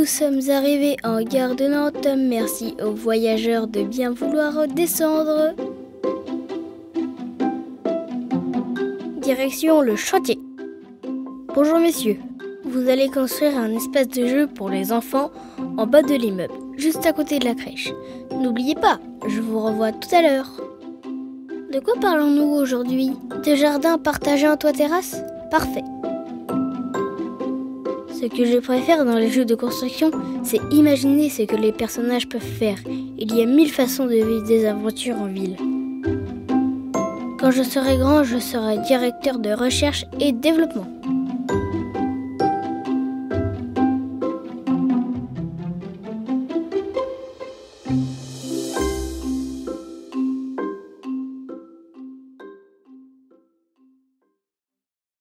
sommes arrivés en gare de Nantes. Merci aux voyageurs de bien vouloir descendre. Direction le chantier. Bonjour messieurs, vous allez construire un espace de jeu pour les enfants en bas de l'immeuble, juste à côté de la crèche. N'oubliez pas, je vous revois tout à l'heure. De quoi parlons-nous aujourd'hui? De jardin partagé en toit-terrasse? Parfait. Ce que je préfère dans les jeux de construction, c'est imaginer ce que les personnages peuvent faire. Il y a 1000 façons de vivre des aventures en ville. Quand je serai grand, je serai directeur de recherche et développement.